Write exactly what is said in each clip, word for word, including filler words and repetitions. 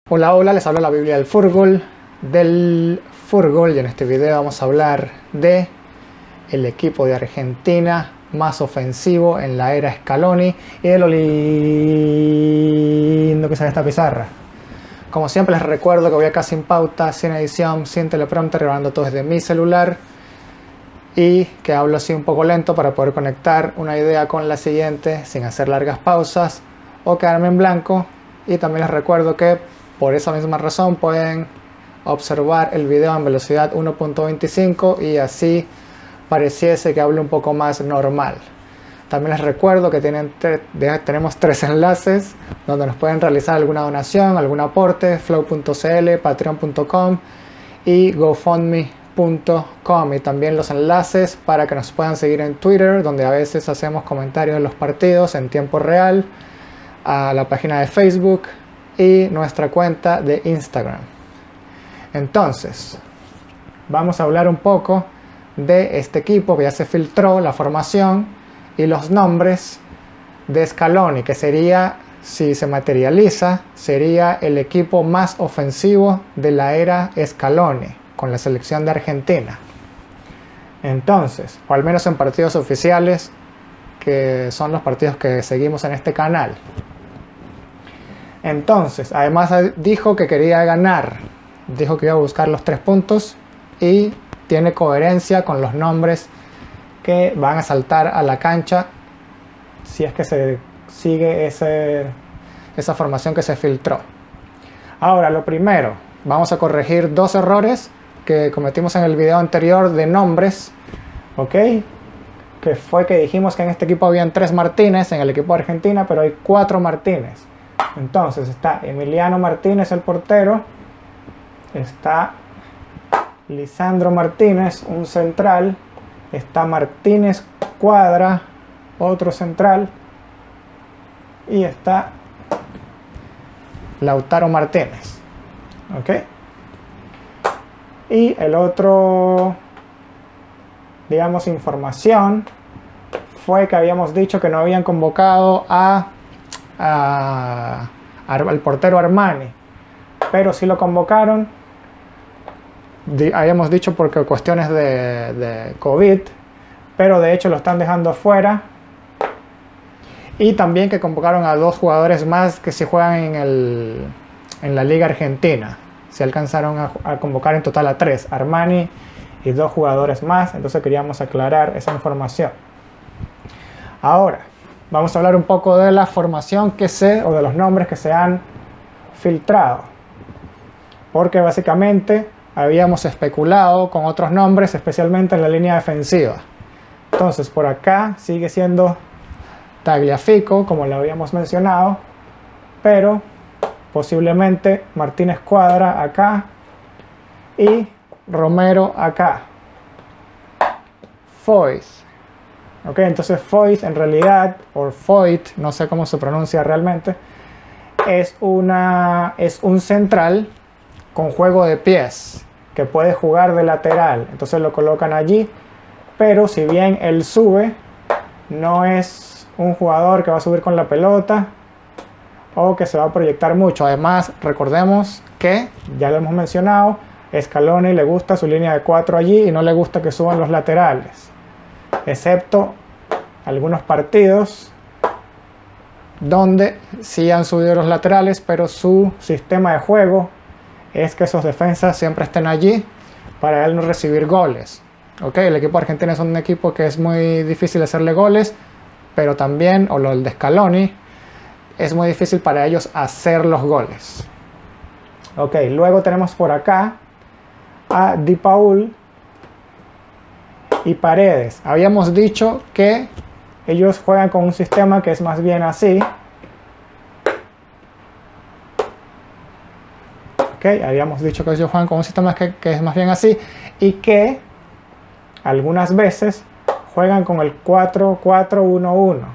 Hola, hola, les habla la Biblia del fútbol, del fútbol, y en este video vamos a hablar de el equipo de Argentina más ofensivo en la era Scaloni y de lo lindo que sale esta pizarra. Como siempre les recuerdo que voy acá sin pauta, sin edición, sin teleprompter, grabando todo desde mi celular y que hablo así un poco lento para poder conectar una idea con la siguiente sin hacer largas pausas o quedarme en blanco. Y también les recuerdo que por esa misma razón pueden observar el video en velocidad uno punto veinticinco y así pareciese que hablo un poco más normal. También les recuerdo que tienen tenemos tres enlaces donde nos pueden realizar alguna donación, algún aporte: flow punto cl, patreon punto com y gofundme punto com, y también los enlaces para que nos puedan seguir en Twitter, donde a veces hacemos comentarios de los partidos en tiempo real, a la página de Facebook y nuestra cuenta de Instagram. Entonces, vamos a hablar un poco de este equipo que ya se filtró la formación y los nombres de Scaloni, que sería, si se materializa, sería el equipo más ofensivo de la era Scaloni con la selección de Argentina. Entonces, o al menos en partidos oficiales, que son los partidos que seguimos en este canal. Entonces, además dijo que quería ganar, dijo que iba a buscar los tres puntos y tiene coherencia con los nombres que van a saltar a la cancha si es que se sigue ese, esa formación que se filtró. Ahora, lo primero, vamos a corregir dos errores que cometimos en el video anterior de nombres, ¿ok? Que fue que dijimos que en este equipo habían tres Martínez, en el equipo de Argentina, pero hay cuatro Martínez. Entonces está Emiliano Martínez, el portero, está Lisandro Martínez, un central, está Martínez Cuadra, otro central, y está Lautaro Martínez, ¿ok? Y el otro, digamos, información fue que habíamos dicho que no habían convocado a A, a, al portero Armani, pero sí lo convocaron. Di, habíamos dicho porque cuestiones de, de COVID, pero de hecho lo están dejando fuera. Y también que convocaron a dos jugadores más que se juegan en, el, en la Liga Argentina. Se alcanzaron a, a convocar en total a tres, Armani y dos jugadores más. Entonces queríamos aclarar esa información. Ahora vamos a hablar un poco de la formación que se, o de los nombres que se han filtrado. Porque básicamente habíamos especulado con otros nombres, especialmente en la línea defensiva. Entonces por acá sigue siendo Tagliafico, como lo habíamos mencionado, pero posiblemente Martínez Cuadra acá y Romero acá. Foyt. Ok, entonces Foyt en realidad, o Foyt, no sé cómo se pronuncia realmente, es, una, es un central con juego de pies que puede jugar de lateral. Entonces lo colocan allí, pero si bien él sube, no es un jugador que va a subir con la pelota o que se va a proyectar mucho. Además, recordemos que, ya lo hemos mencionado, Scaloni le gusta su línea de cuatro allí y no le gusta que suban los laterales, excepto algunos partidos donde sí han subido los laterales, pero su sistema de juego es que esos defensas siempre estén allí para él no recibir goles. Ok, el equipo argentino es un equipo que es muy difícil hacerle goles, pero también, o lo del de Scaloni, es muy difícil para ellos hacer los goles. Ok, luego tenemos por acá a Di Paul y Paredes. Habíamos dicho que ellos juegan con un sistema que es más bien así. Ok, habíamos dicho que ellos juegan con un sistema que, que es más bien así, y que algunas veces juegan con el cuatro cuatro uno uno.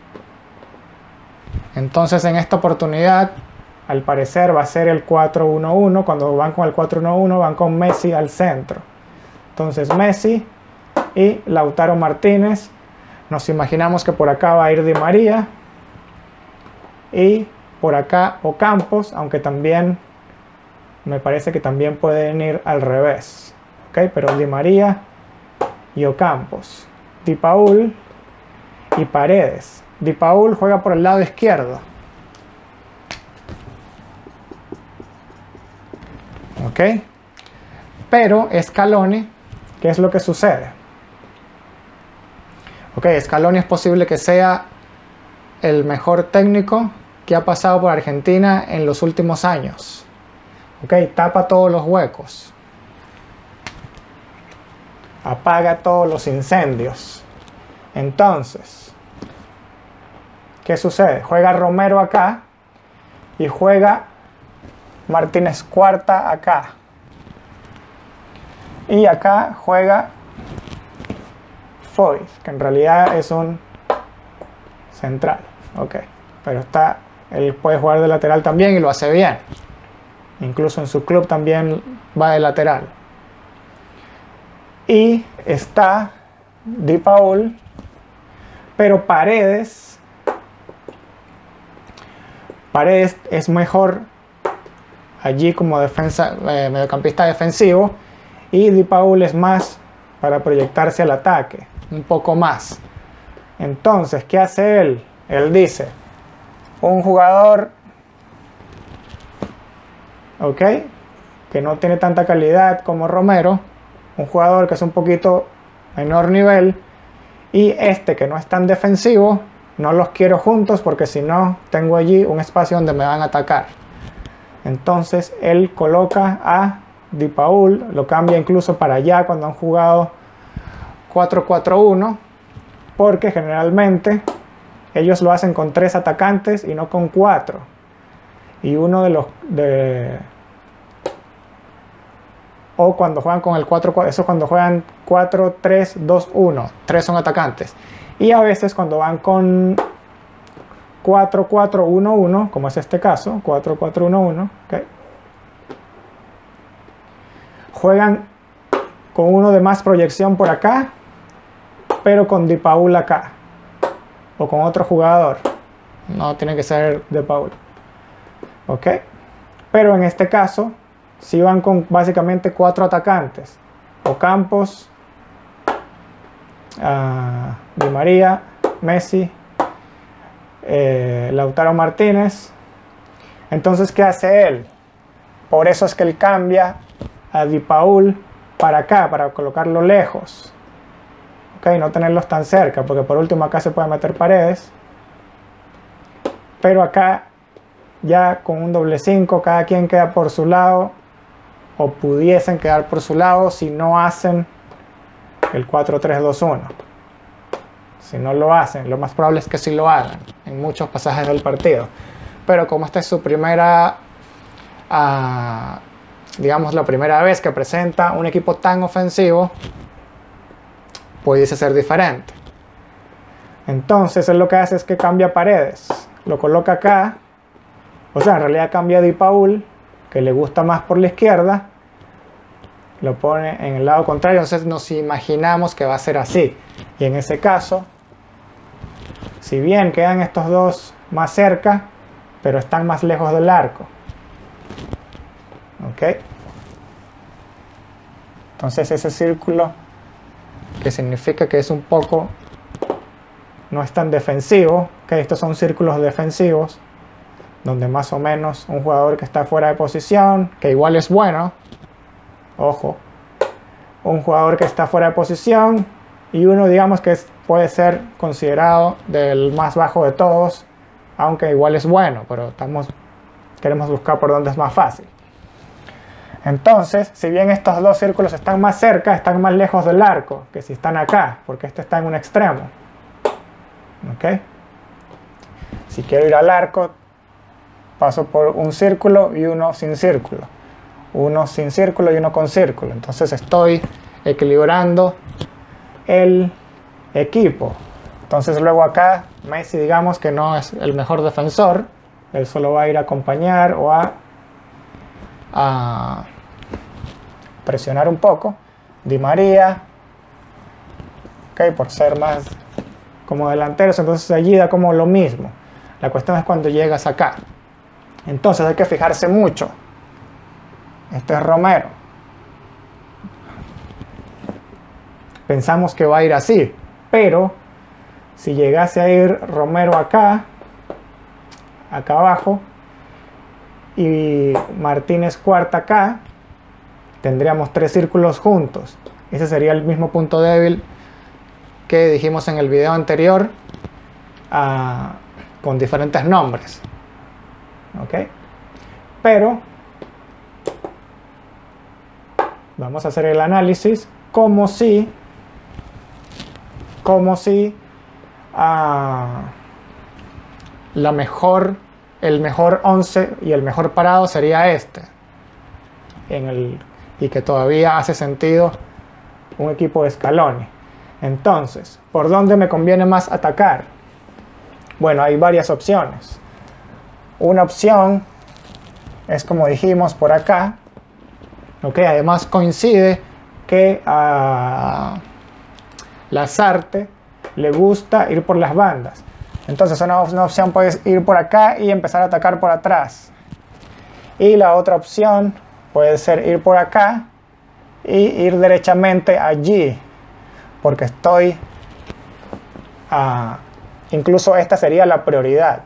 Entonces en esta oportunidad, al parecer va a ser el cuatro uno uno. Cuando van con el cuatro uno uno, van con Messi al centro. Entonces Messi y Lautaro Martínez. Nos imaginamos que por acá va a ir Di María y por acá Ocampos, aunque también me parece que también pueden ir al revés. ¿Ok? Pero Di María y Ocampos. Di Paul y Paredes. Di Paul juega por el lado izquierdo. ¿Ok? Pero Scaloni, ¿qué es lo que sucede? Ok, Scaloni es posible que sea el mejor técnico que ha pasado por Argentina en los últimos años. Ok, tapa todos los huecos. Apaga todos los incendios. Entonces, ¿qué sucede? Juega Romero acá y juega Martínez Cuarta acá. Y acá juega Foyt, que en realidad es un central. Ok, pero está, él puede jugar de lateral también y lo hace bien. Incluso en su club también va de lateral. Y está Di Paul, pero Paredes, Paredes es mejor allí como defensa, eh, mediocampista defensivo, y Di Paul es más para proyectarse al ataque, un poco más. Entonces, ¿qué hace él? Él dice, un jugador, ok, que no tiene tanta calidad como Romero, un jugador que es un poquito menor nivel, y este que no es tan defensivo, no los quiero juntos porque si no tengo allí un espacio donde me van a atacar. Entonces él coloca a Di Paul, lo cambia incluso para allá cuando han jugado cuatro cuatro uno, porque generalmente ellos lo hacen con tres atacantes y no con cuatro. Y uno de los de o cuando juegan con el cuatro cuatro, eso cuando juegan cuatro tres dos uno, tres son atacantes. Y a veces cuando van con cuatro cuatro uno uno, como es este caso, cuatro cuatro uno uno, okay, juegan con uno de más proyección por acá, pero con Di Paul acá, o con otro jugador. No tiene que ser Di Paul. Ok, pero en este caso si van con básicamente cuatro atacantes: Ocampos, uh, Di María, Messi, eh, Lautaro Martínez. Entonces, ¿qué hace él? Por eso es que él cambia a Di Paul para acá, para colocarlo lejos, ok, no tenerlos tan cerca, porque por último acá se puede meter Paredes, pero acá ya con un doble cinco cada quien queda por su lado, o pudiesen quedar por su lado si no hacen el cuatro tres dos uno. Si no lo hacen, lo más probable es que sí lo hagan en muchos pasajes del partido, pero como esta es su primera, uh, digamos la primera vez que presenta un equipo tan ofensivo, pudiese ser diferente. Entonces él lo que hace es que cambia Paredes, lo coloca acá, o sea en realidad cambia a Di Paul, que le gusta más por la izquierda, lo pone en el lado contrario. Entonces nos imaginamos que va a ser así, y en ese caso, si bien quedan estos dos más cerca, pero están más lejos del arco, ok, entonces ese círculo, que significa que es un poco, no es tan defensivo, que estos son círculos defensivos, donde más o menos un jugador que está fuera de posición, que igual es bueno, ojo, un jugador que está fuera de posición, y uno digamos que es, puede ser considerado del más bajo de todos, aunque igual es bueno, pero estamos, queremos buscar por donde es más fácil. Entonces, si bien estos dos círculos están más cerca, están más lejos del arco que si están acá, porque este está en un extremo, ok, si quiero ir al arco, paso por un círculo y uno sin círculo, uno sin círculo y uno con círculo. Entonces estoy equilibrando el equipo. Entonces luego acá Messi, digamos que no es el mejor defensor, él solo va a ir a acompañar o a, a presionar un poco. Di María, ok, por ser más como delanteros, entonces allí da como lo mismo. La cuestión es cuando llegas acá. Entonces hay que fijarse mucho Este es Romero. Pensamos que va a ir así, pero si llegase a ir Romero acá, acá abajo, y Martínez Cuarta acá, tendríamos tres círculos juntos. Ese sería el mismo punto débil que dijimos en el video anterior, uh, con diferentes nombres. ¿Ok? Pero vamos a hacer el análisis como si como si uh, la mejor el mejor once y el mejor parado sería este en el, y que todavía hace sentido un equipo de Scaloni. Entonces, ¿por dónde me conviene más atacar? Bueno, hay varias opciones. Una opción es, como dijimos, por acá. Ok, además coincide que a Lasarte le gusta ir por las bandas. Entonces una, una opción puede ir por acá y empezar a atacar por atrás. Y la otra opción puede ser ir por acá y ir derechamente allí. Porque estoy... Uh, incluso esta sería la prioridad.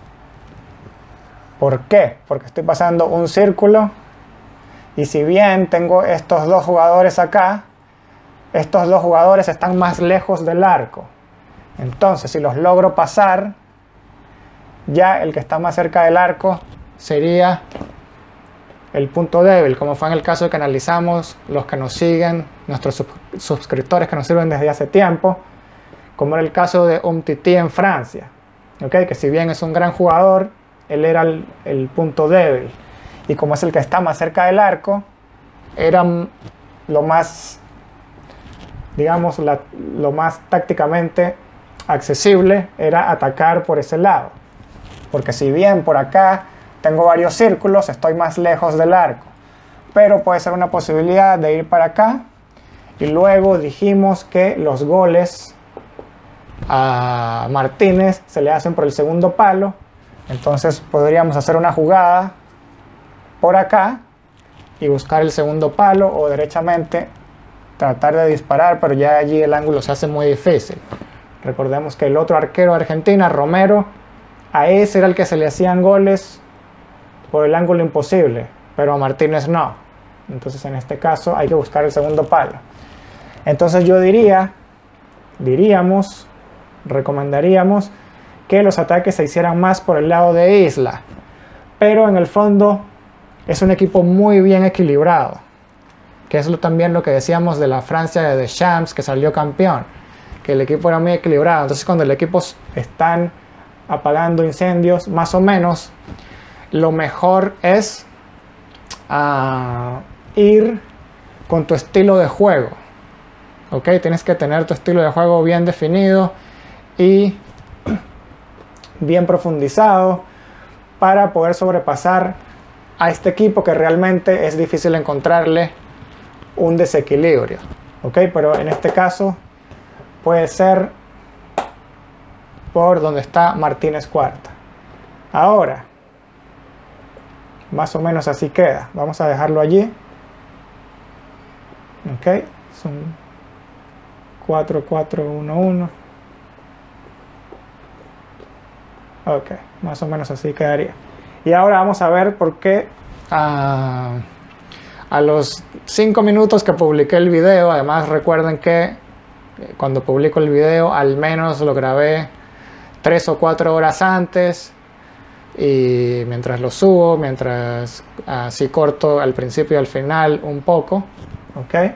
¿Por qué? Porque estoy pasando un círculo. Y si bien tengo estos dos jugadores acá, estos dos jugadores están más lejos del arco. Entonces, si los logro pasar, ya el que está más cerca del arco sería el punto débil, como fue en el caso que analizamos los que nos siguen, nuestros sub suscriptores que nos sirven desde hace tiempo, como era el caso de Umtiti en Francia. ¿Okay? Que si bien es un gran jugador, él era el, el punto débil. Y como es el que está más cerca del arco, era lo más, digamos, la, lo más tácticamente accesible era atacar por ese lado. Porque si bien por acá tengo varios círculos, estoy más lejos del arco. Pero puede ser una posibilidad de ir para acá. Y luego dijimos que los goles a Martínez se le hacen por el segundo palo. Entonces podríamos hacer una jugada por acá y buscar el segundo palo, o derechamente tratar de disparar, pero ya allí el ángulo se hace muy difícil. Recordemos que el otro arquero de Argentina, Romero, a ese era el que se le hacían goles por el ángulo imposible, pero a Martínez no. Entonces en este caso hay que buscar el segundo palo. Entonces yo diría, diríamos, recomendaríamos que los ataques se hicieran más por el lado de Isla, pero en el fondo es un equipo muy bien equilibrado, que es lo, también lo que decíamos de la Francia de Deschamps, que salió campeón, que el equipo era muy equilibrado. Entonces cuando el equipo están apagando incendios, más o menos, lo mejor es uh, ir con tu estilo de juego. ¿Ok? Tienes que tener tu estilo de juego bien definido y bien profundizado para poder sobrepasar a este equipo, que realmente es difícil encontrarle un desequilibrio. ¿Ok? Pero en este caso puede ser por donde está Martínez Cuarta. Ahora, más o menos así queda. Vamos a dejarlo allí. Ok, son cuatro cuatro uno uno. Ok, más o menos así quedaría. Y ahora vamos a ver por qué uh, a los cinco minutos que publiqué el video, además recuerden que cuando publico el video al menos lo grabé tres o cuatro horas antes, y mientras lo subo, mientras así uh, corto al principio y al final un poco, ok,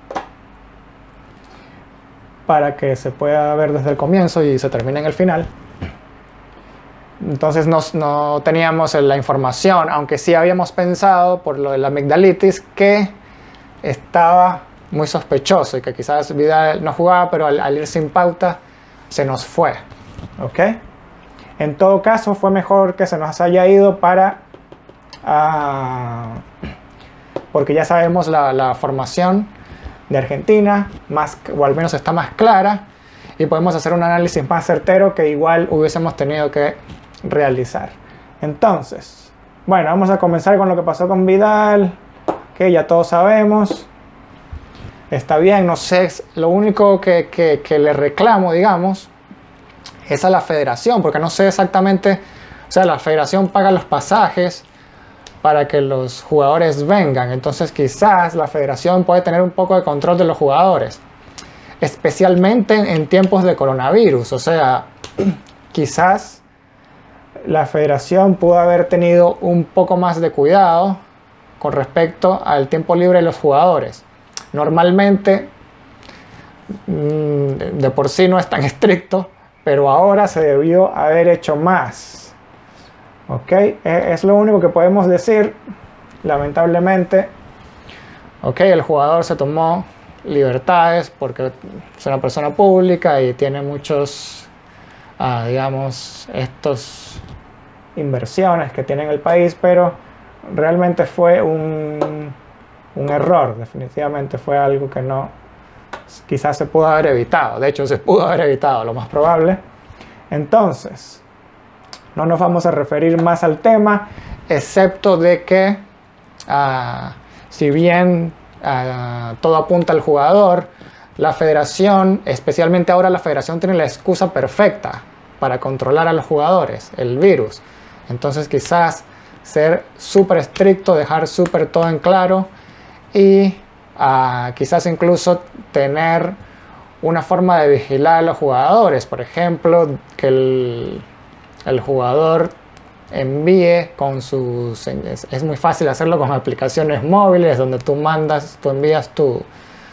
para que se pueda ver desde el comienzo y se termine en el final. Entonces no, no teníamos la información, aunque sí habíamos pensado por lo de la amigdalitis que estaba muy sospechoso y que quizás Vidal no jugaba, pero al, al ir sin pauta se nos fue. ¿Ok? En todo caso fue mejor que se nos haya ido para... Uh, porque ya sabemos la, la formación de Argentina, más, o al menos está más clara, y podemos hacer un análisis más certero que igual hubiésemos tenido que realizar. Entonces, bueno, vamos a comenzar con lo que pasó con Vidal. que ya todos sabemos. Está bien, no sé, lo único que, que, que le reclamo, digamos, es a la federación, porque no sé exactamente, o sea, la federación paga los pasajes para que los jugadores vengan, entonces quizás la federación puede tener un poco de control de los jugadores, especialmente en tiempos de coronavirus, o sea, quizás la federación pudo haber tenido un poco más de cuidado con respecto al tiempo libre de los jugadores. Normalmente de por sí no es tan estricto, pero ahora se debió haber hecho más. Ok, es lo único que podemos decir. Lamentablemente, ok, el jugador se tomó libertades porque es una persona pública y tiene muchos, uh, digamos, estos inversiones que tiene en el país, pero realmente fue un un error, definitivamente fue algo que no, quizás se pudo haber evitado, de hecho se pudo haber evitado, lo más probable. Entonces, no nos vamos a referir más al tema, excepto de que, uh, si bien uh, todo apunta al jugador, la federación, especialmente ahora la federación tiene la excusa perfecta para controlar a los jugadores, el virus. Entonces quizás ser súper estricto, dejar súper todo en claro, y uh, quizás incluso tener una forma de vigilar a los jugadores, por ejemplo, que el, el jugador envíe con sus, es, es muy fácil hacerlo con aplicaciones móviles donde tú mandas, tú envías tu uh,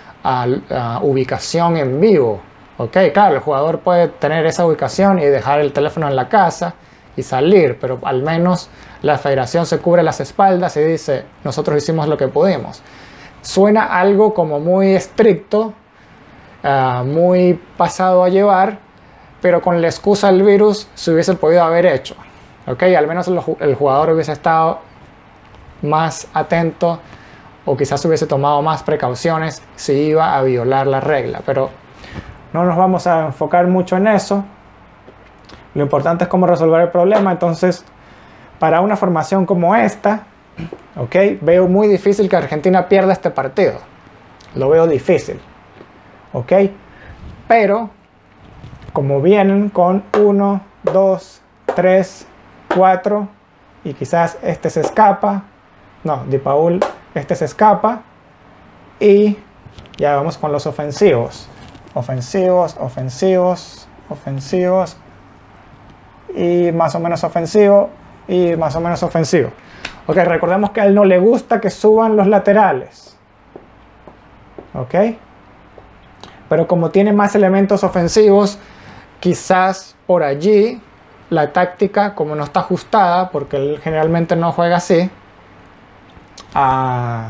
uh, ubicación en vivo, ok, claro, el jugador puede tener esa ubicación y dejar el teléfono en la casa y salir, pero al menos la federación se cubre las espaldas y dice, nosotros hicimos lo que pudimos. Suena algo como muy estricto, uh, muy pasado a llevar, pero con la excusa del virus se hubiese podido haber hecho. ¿Okay? Al menos el, el jugador hubiese estado más atento o quizás hubiese tomado más precauciones si iba a violar la regla. Pero no nos vamos a enfocar mucho en eso. Lo importante es cómo resolver el problema. Entonces, para una formación como esta, okay, veo muy difícil que Argentina pierda este partido. Lo veo difícil. ¿Ok? Pero, como vienen con uno, dos, tres, cuatro, y quizás este se escapa. No, Di Paul, este se escapa. Y ya vamos con los ofensivos. Ofensivos, ofensivos, ofensivos. Y más o menos ofensivo. Y más o menos ofensivo. Ok, recordemos que a él no le gusta que suban los laterales. Ok. Pero como tiene más elementos ofensivos, quizás por allí la táctica, como no está ajustada, porque él generalmente no juega así, uh,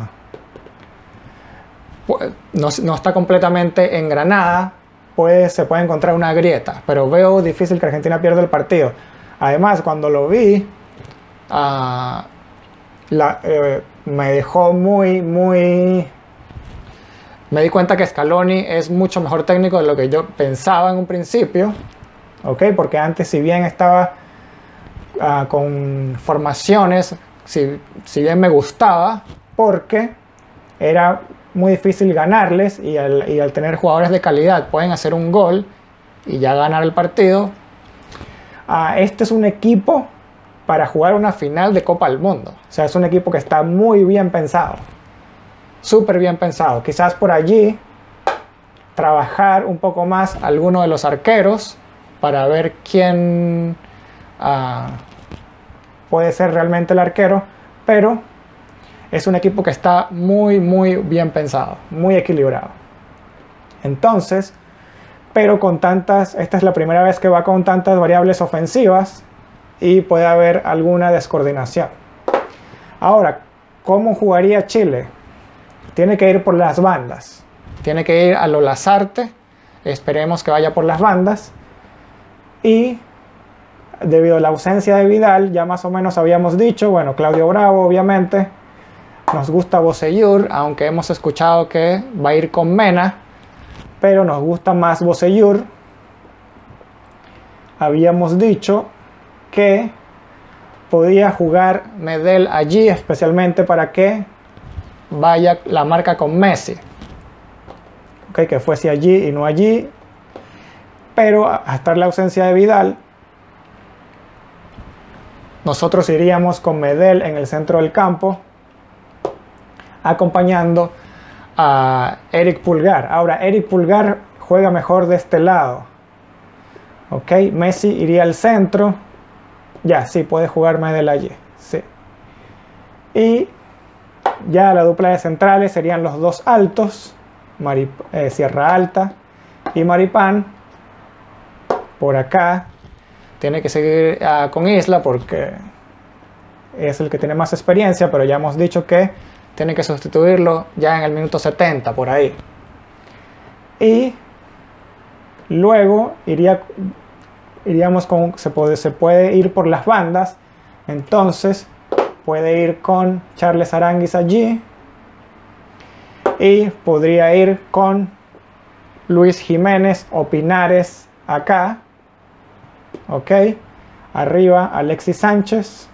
no, no está completamente engranada, puede, se puede encontrar una grieta, pero veo difícil que Argentina pierda el partido. Además, cuando lo vi, uh, la, eh, me dejó muy, muy... Me di cuenta que Scaloni es mucho mejor técnico de lo que yo pensaba en un principio. ¿Ok? Porque antes, si bien estaba uh, con formaciones, si, si bien me gustaba, porque era muy difícil ganarles y al, y al tener jugadores de calidad pueden hacer un gol y ya ganar el partido. Uh, este es un equipo para jugar una final de Copa del Mundo. O sea, es un equipo que está muy bien pensado. Súper bien pensado. Quizás por allí trabajar un poco más alguno de los arqueros para ver quién uh, puede ser realmente el arquero, pero es un equipo que está muy muy bien pensado, muy equilibrado. Entonces, pero con tantas, esta es la primera vez que va con tantas variables ofensivas y puede haber alguna descoordinación. Ahora, ¿cómo jugaría Chile? Tiene que ir por las bandas, tiene que ir a lo Lazarte, esperemos que vaya por las bandas. Y debido a la ausencia de Vidal, ya más o menos habíamos dicho, bueno, Claudio Bravo obviamente, nos gusta Bocellur, aunque hemos escuchado que va a ir con Mena, pero nos gusta más Bocellur. Habíamos dicho que podía jugar Medel allí, especialmente para que vaya la marca con Messi. Okay, que fuese allí y no allí. Pero a estar la ausencia de Vidal, nosotros iríamos con Medel en el centro del campo, acompañando a Eric Pulgar. Ahora, Eric Pulgar juega mejor de este lado. Ok, Messi iría al centro. Ya, sí, puede jugar Medel allí. Sí. Y ya la dupla de centrales serían los dos altos, Marip eh, Sierra Alta y Maripán. Por acá tiene que seguir uh, con Isla porque es el que tiene más experiencia, pero ya hemos dicho que tiene que sustituirlo ya en el minuto setenta, por ahí. Y luego iría, iríamos con, se puede, se puede ir por las bandas, entonces puede ir con Charles Aránguiz allí y podría ir con Luis Jiménez o Pinares acá. Ok, arriba Alexis Sánchez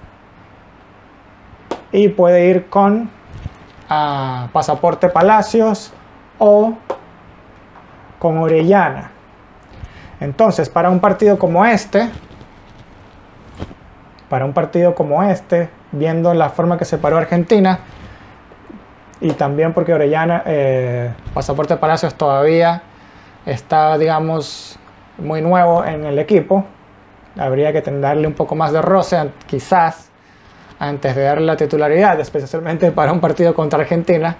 y puede ir con uh, Pasaporte Palacios o con Orellana. Entonces, para un partido como este, para un partido como este, viendo la forma que se paró Argentina y también porque Orellana, eh, Pasaporte Palacios todavía está, digamos, muy nuevo en el equipo, habría que darle un poco más de roce, quizás, antes de darle la titularidad, especialmente para un partido contra Argentina.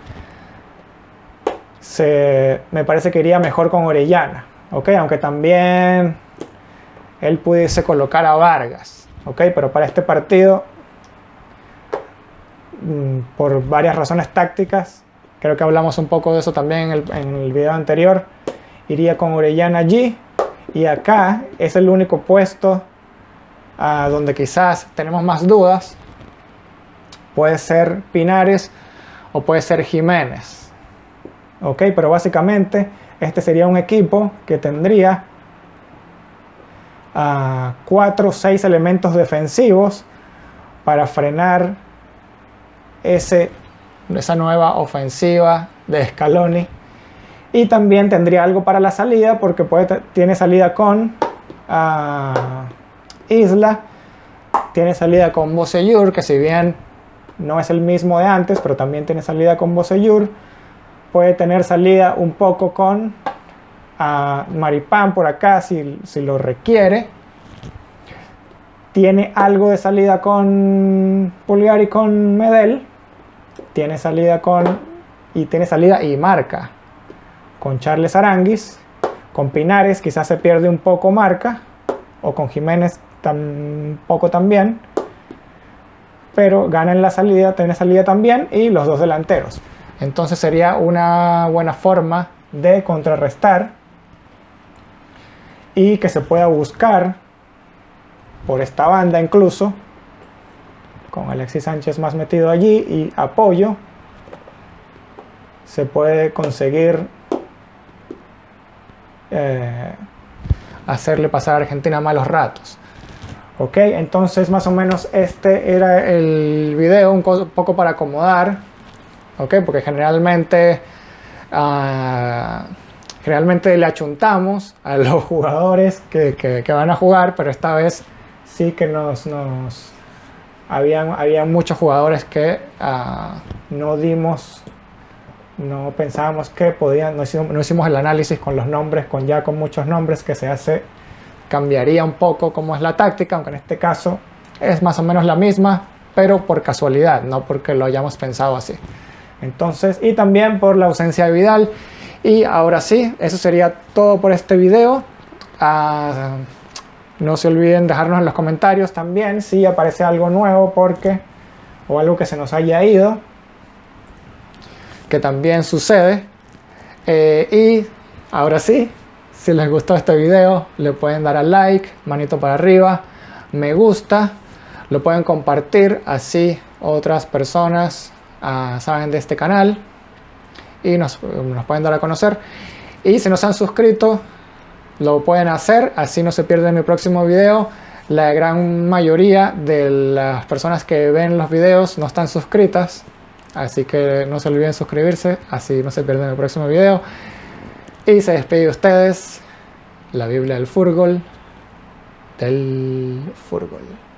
Se, me parece que iría mejor con Orellana, ¿okay? Aunque también él pudiese colocar a Vargas, ¿okay? Pero para este partido, por varias razones tácticas, creo que hablamos un poco de eso también en el, en el video anterior, iría con Orellana allí. Y acá es el único puesto uh, donde quizás tenemos más dudas. Puede ser Pinares o puede ser Jiménez. Ok, pero básicamente este sería un equipo que tendría uh, cuatro o seis elementos defensivos para frenar ese, esa nueva ofensiva de Scaloni. Y también tendría algo para la salida, porque puede, tiene salida con uh, Isla, tiene salida con Bocellur, que si bien no es el mismo de antes, pero también tiene salida con Bocellur. Puede tener salida un poco con uh, Maripán por acá, si, si lo requiere. Tiene algo de salida con Pulgar y con Medel. Tiene salida con... y tiene salida y marca con Charles Aránguiz. Con Pinares quizás se pierde un poco marca, o con Jiménez tampoco también, pero gana en la salida, tiene salida también, y los dos delanteros. Entonces sería una buena forma de contrarrestar y que se pueda buscar por esta banda, incluso con Alexis Sánchez más metido allí y apoyo, se puede conseguir Eh, hacerle pasar a Argentina malos ratos. Ok, entonces más o menos este era el video, un poco para acomodar, ok, porque generalmente uh, generalmente le achuntamos a los jugadores que, que, que van a jugar, pero esta vez sí que nos, nos habían, había muchos jugadores que uh, no dimos, no pensábamos que podían, no hicimos, no hicimos el análisis con los nombres, con ya con muchos nombres que se hace, cambiaría un poco cómo es la táctica, aunque en este caso es más o menos la misma, pero por casualidad, no porque lo hayamos pensado así. Entonces, y también por la ausencia de Vidal. Y ahora sí, eso sería todo por este video. Uh, no se olviden dejarnos en los comentarios también si aparece algo nuevo porque, o algo que se nos haya ido, que también sucede. Eh, y ahora sí, si les gustó este video, le pueden dar al like, manito para arriba, me gusta, lo pueden compartir, así otras personas uh, saben de este canal y nos, nos pueden dar a conocer. Y si no se han suscrito, lo pueden hacer, así no se pierden mi próximo video. La gran mayoría de las personas que ven los videos no están suscritas, Así que no se olviden suscribirse, así no se pierden el próximo video. Y se despide de ustedes la Biblia del Furgol, del Furgol.